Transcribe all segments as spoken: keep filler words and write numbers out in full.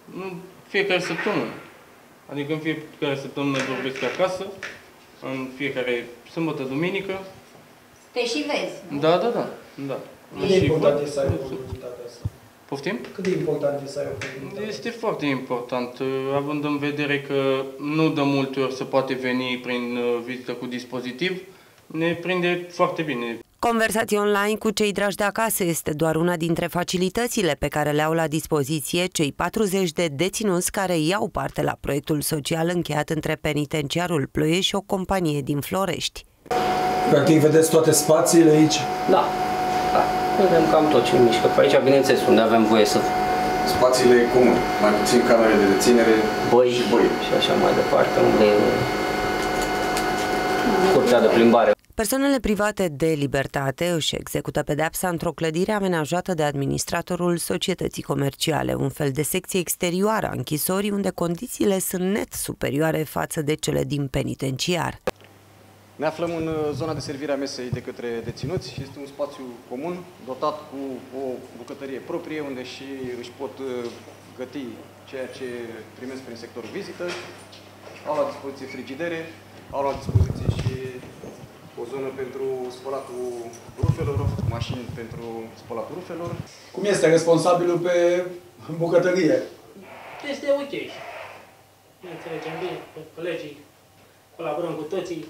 În fiecare săptămână. Adică în fiecare săptămână vorbesc acasă, în fiecare sâmbătă, duminică. Te și vezi? Da, da, da. da. Cât de important este să ai o comunitate asta? Poftim? Cât de important este să ai o comunitate? Este foarte important, având în vedere că nu de multe ori se poate veni prin vizită cu dispozitiv, ne prinde foarte bine. Conversații online cu cei dragi de acasă este doar una dintre facilitățile pe care le au la dispoziție cei patruzeci de deținuți care iau parte la proiectul social încheiat între Penitenciarul Ploiești și o companie din Florești. Practic vedeți toate spațiile aici? Da, da. Vedem cam tot ce mișcă pe aici, bineînțeles, unde avem voie să... Spațiile comune, mai puțin camere de deținere băi și băi. Și așa mai departe, unde e curtea de plimbare. Persoanele private de libertate își execută pedeapsa într-o clădire amenajată de administratorul societății comerciale, un fel de secție exterioară a închisorii, unde condițiile sunt net superioare față de cele din penitenciar. Ne aflăm în zona de servire a mesei de către deținuți. Este un spațiu comun, dotat cu o bucătărie proprie, unde și își pot găti ceea ce primesc prin sectorul vizită. Au la dispoziție frigidere, au la dispoziție și o zonă pentru spălatul rufelor, mașini pentru spălatul rufelor. Cum este responsabilul pe bucătărie? Este ok. Ne înțelegem bine cu colegii, colaborăm cu toții,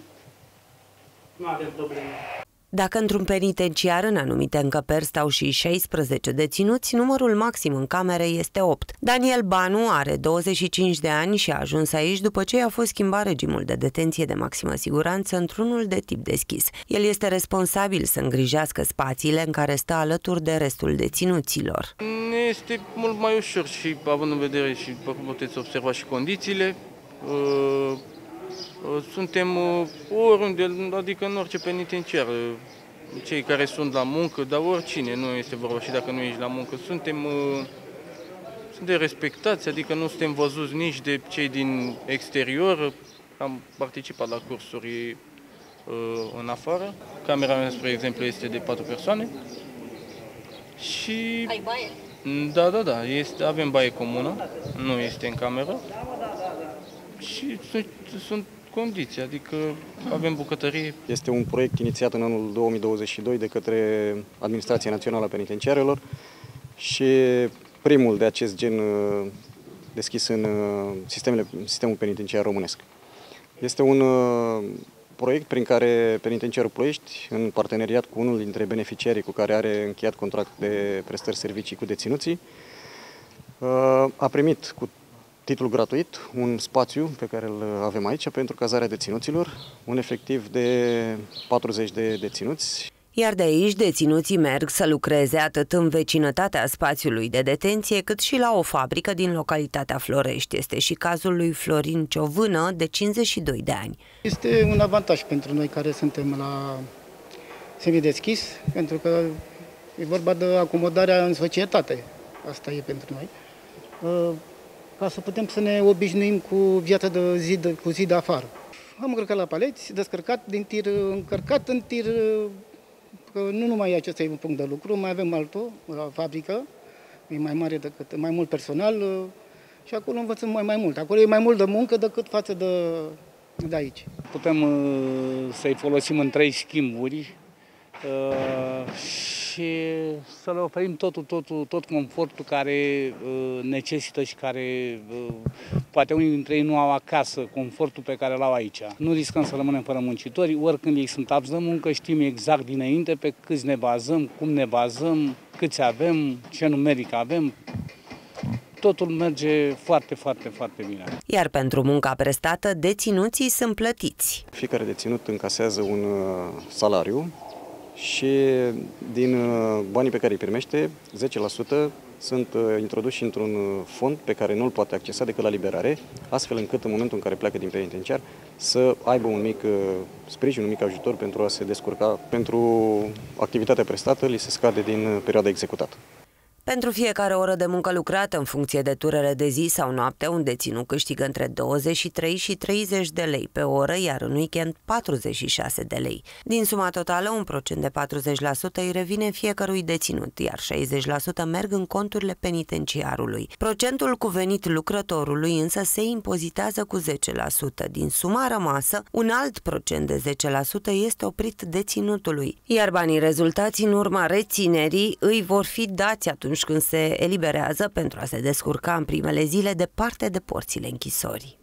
nu avem probleme. Dacă într-un penitenciar în anumite încăperi stau și șaisprezece deținuți, numărul maxim în camere este opt. Daniel Banu are douăzeci și cinci de ani și a ajuns aici după ce a fost schimbat regimul de detenție de maximă siguranță într-unul de tip deschis. El este responsabil să îngrijească spațiile în care stă alături de restul deținuților. Ne este mult mai ușor și având în vedere și puteți observa și condițiile. Suntem oriunde, adică în orice penitenciar, cei care sunt la muncă, dar oricine, nu este vorba și dacă nu ești la muncă, suntem, suntem respectați, adică nu suntem văzuți nici de cei din exterior. Am participat la cursuri în afară. Camera mea, spre exemplu, este de patru persoane. Și... Ai baie? Da, da, da, este, avem baie comună, nu este în cameră. Și sunt, sunt condiții, adică avem bucătărie. Este un proiect inițiat în anul două mii douăzeci și doi de către Administrația Națională a Penitenciarelor și primul de acest gen deschis în sistemele, sistemul penitenciar românesc. Este un proiect prin care Penitenciarul Ploiești, în parteneriat cu unul dintre beneficiarii cu care are încheiat contract de prestări servicii cu deținuții, a primit cu titlu gratuit un spațiu pe care îl avem aici pentru cazarea deținuților, un efectiv de patruzeci de deținuți. Iar de aici deținuții merg să lucreze atât în vecinătatea spațiului de detenție, cât și la o fabrică din localitatea Florești. Este și cazul lui Florin Ciovână, de cincizeci și doi de ani. Este un avantaj pentru noi care suntem la semideschis, pentru că e vorba de acomodarea în societate. Asta e pentru noi. Ca să putem să ne obișnuim cu viața de zi de, cu zi de afară. Am încărcat la paleți, descărcat din tir, încărcat în tir, că nu numai acesta e un punct de lucru, mai avem altul, la fabrică, e mai mare decât, mai mult personal și acolo învățăm mai, mai mult. Acolo e mai mult de muncă decât față de, de aici. Putem uh, să-i folosim în trei schimburi uh, și să le oferim totul, totul, tot confortul care uh, necesită și care uh, poate unii dintre ei nu au acasă, confortul pe care l-au aici. Nu riscăm să rămânem fără muncitori, oricând ei sunt apți de muncă, știm exact dinainte pe câți ne bazăm, cum ne bazăm, câți avem, ce numeric avem. Totul merge foarte, foarte, foarte bine. Iar pentru munca prestată, deținuții sunt plătiți. Fiecare deținut încasează un salariu și din banii pe care îi primește, zece la sută sunt introduși într-un fond pe care nu îl poate accesa decât la liberare, astfel încât în momentul în care pleacă din penitenciar să aibă un mic sprijin, un mic ajutor pentru a se descurca. Pentru activitatea prestată li se scade din perioada executată. Pentru fiecare oră de muncă lucrată în funcție de turele de zi sau noapte, un deținut câștigă între douăzeci și trei și treizeci de lei pe oră, iar în weekend patruzeci și șase de lei. Din suma totală, un procent de patruzeci la sută îi revine fiecărui deținut, iar șaizeci la sută merg în conturile penitenciarului. Procentul cu venit lucrătorului însă se impozitează cu zece la sută. Din suma rămasă, un alt procent de zece la sută este oprit deținutului, iar banii rezultați în urma reținerii îi vor fi dați atunci când se eliberează pentru a se descurca în primele zile departe de porțile închisorii.